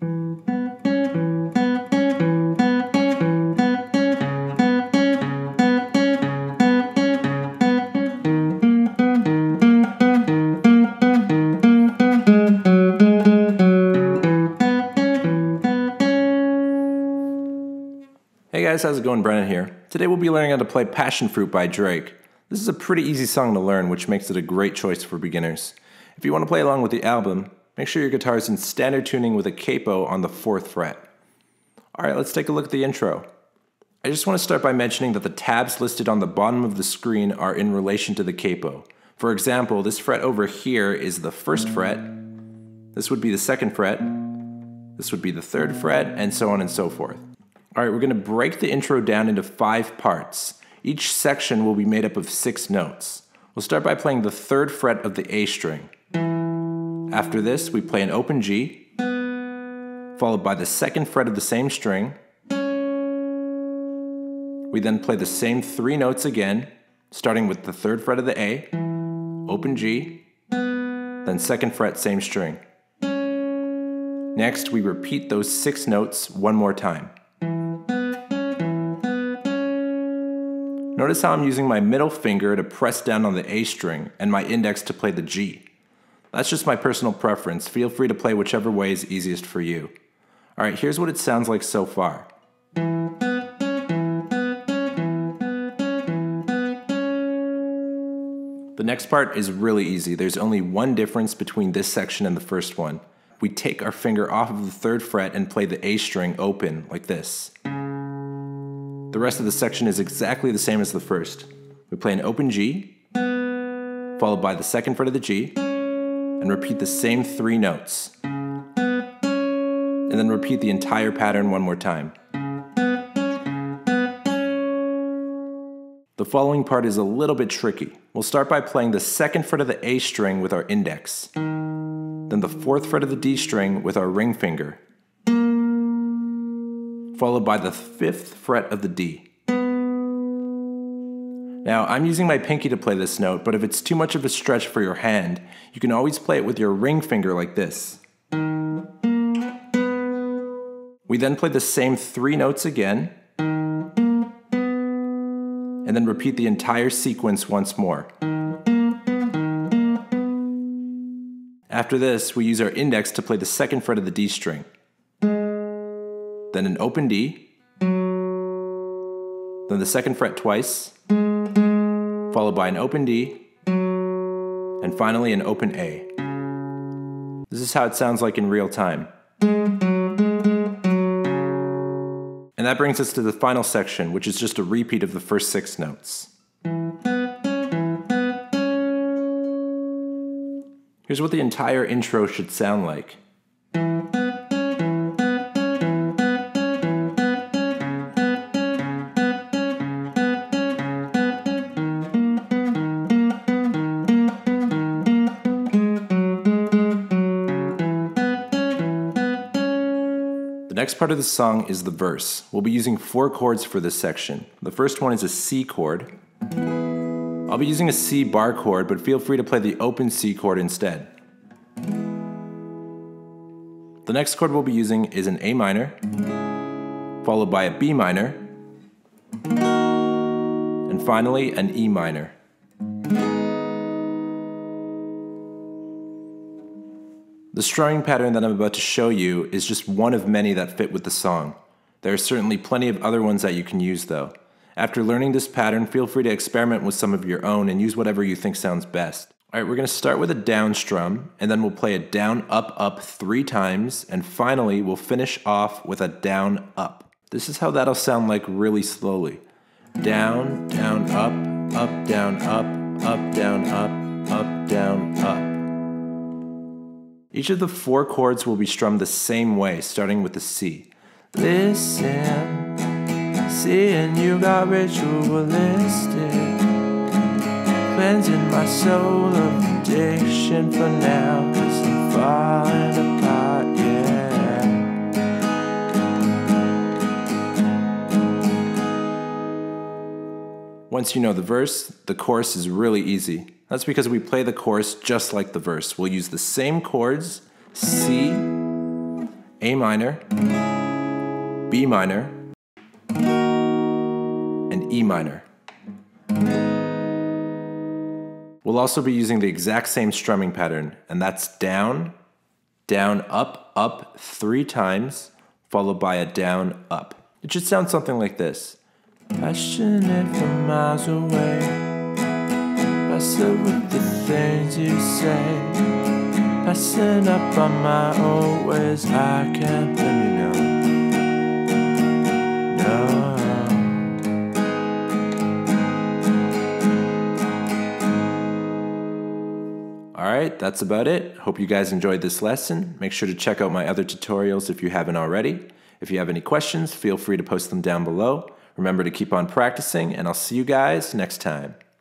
Hey guys, how's it going? Brennan here. Today we'll be learning how to play Passionfruit by Drake. This is a pretty easy song to learn, which makes it a great choice for beginners. If you want to play along with the album, make sure your guitar is in standard tuning with a capo on the 4th fret. Alright, let's take a look at the intro. I just want to start by mentioning that the tabs listed on the bottom of the screen are in relation to the capo. For example, this fret over here is the 1st fret, this would be the 2nd fret, this would be the 3rd fret, and so on and so forth. Alright, we're going to break the intro down into 5 parts. Each section will be made up of 6 notes. We'll start by playing the 3rd fret of the A string. After this, we play an open G, followed by the 2nd fret of the same string. We then play the same 3 notes again, starting with the 3rd fret of the A, open G, then 2nd fret, same string. Next, we repeat those 6 notes one more time. Notice how I'm using my middle finger to press down on the A string and my index to play the G. That's just my personal preference. Feel free to play whichever way is easiest for you. Alright, here's what it sounds like so far. The next part is really easy. There's only one difference between this section and the first one. We take our finger off of the 3rd fret and play the A string open, like this. The rest of the section is exactly the same as the first. We play an open G, followed by the 2nd fret of the G, and repeat the same 3 notes. And then repeat the entire pattern one more time. The following part is a little bit tricky. We'll start by playing the 2nd fret of the A string with our index, then the 4th fret of the D string with our ring finger, followed by the 5th fret of the D. Now, I'm using my pinky to play this note, but if it's too much of a stretch for your hand, you can always play it with your ring finger like this. We then play the same 3 notes again, and then repeat the entire sequence once more. After this, we use our index to play the 2nd fret of the D string, then an open D, then the 2nd fret twice, followed by an open D, and finally an open A. This is how it sounds like in real time. And that brings us to the final section, which is just a repeat of the first 6 notes. Here's what the entire intro should sound like. The next part of the song is the verse. We'll be using 4 chords for this section. The first one is a C chord. I'll be using a C bar chord, but feel free to play the open C chord instead. The next chord we'll be using is an A minor, followed by a B minor, and finally an E minor. The strumming pattern that I'm about to show you is just one of many that fit with the song. There are certainly plenty of other ones that you can use though. After learning this pattern, feel free to experiment with some of your own and use whatever you think sounds best. Alright, we're going to start with a down strum, and then we'll play a down, up 3 times, and finally we'll finish off with a down, up. This is how that'll sound like really slowly. Down, down, up, down, up, down, up, down, up. Each of the 4 chords will be strummed the same way, starting with the C. Listen, seeing you got ritualistic, cleansing my soul of addiction for now, 'cause I'm falling apart, yeah. Once you know the verse, the chorus is really easy. That's because we play the chorus just like the verse. We'll use the same chords, C, A minor, B minor, and E minor. We'll also be using the exact same strumming pattern, and that's down, down, up, up 3 times, followed by a down, up. It should sound something like this. Passionate from miles away, passing with the things you say, passing up on my old ways, I can't blame you now. No. Alright, that's about it. Hope you guys enjoyed this lesson. Make sure to check out my other tutorials if you haven't already. If you have any questions, feel free to post them down below. Remember to keep on practicing, and I'll see you guys next time.